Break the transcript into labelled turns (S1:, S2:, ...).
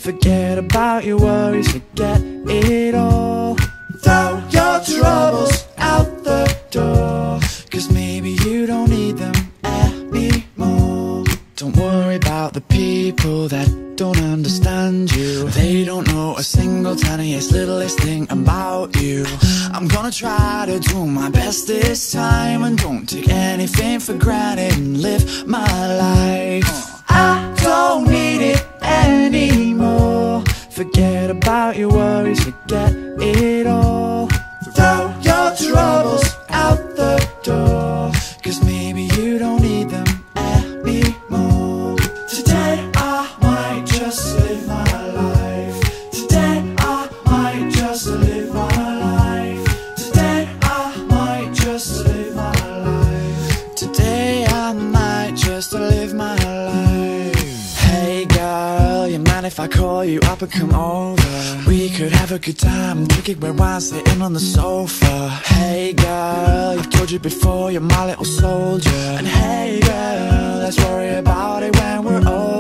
S1: Forget about your worries, forget it all. Throw your troubles out the door, 'cause maybe you don't need them anymore. Don't worry about the people that don't understand you. They don't know a single tiniest littlest thing about you. I'm gonna try to do my best this time, and don't take anything for granted and live my life. I don't need it anymore. Forget about your worries, forget it all. Throw your troubles out the door, 'cause maybe you don't need them anymore. Today I might just live my life. Today I might just live my life. Today I might just live my life. Today I might just live my life. Hey girl, you mind if I call you up and come over? We could have a good time, drinking red wine, sitting on the sofa. Hey girl, I've told you before, you're my little soldier. And hey girl, let's worry about it when we're older.